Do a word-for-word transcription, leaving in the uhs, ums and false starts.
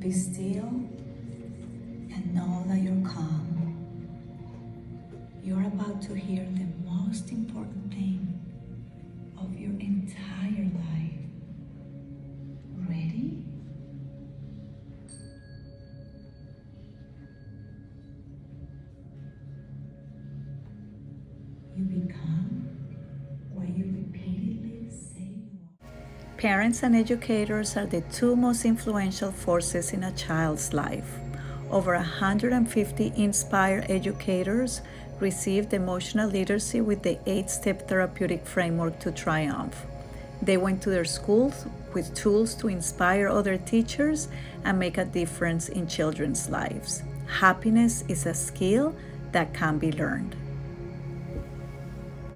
Be still and know that you're calm. You're about to hear the most important thing of your entire life. Ready? You become what you repeatedly say you are. Parents and educators are the two most influential forces in a child's life. Over one hundred fifty inspired educators received emotional literacy with the Eight Step Therapeutic Framework to triumph. They went to their schools with tools to inspire other teachers and make a difference in children's lives. Happiness is a skill that can be learned.